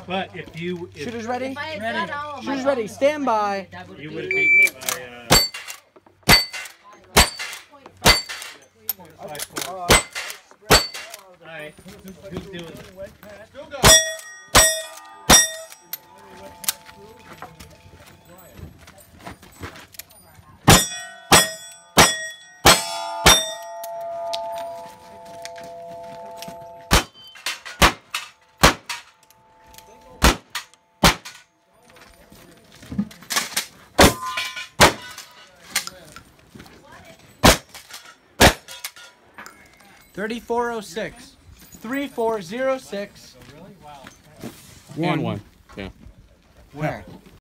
But if you... Shooters ready? Ready. Shooters ready. Stand by. You would have beat me by... 5-4. Alright, who's doing it? Still go. 3406. 3406. And one. Yeah. Where?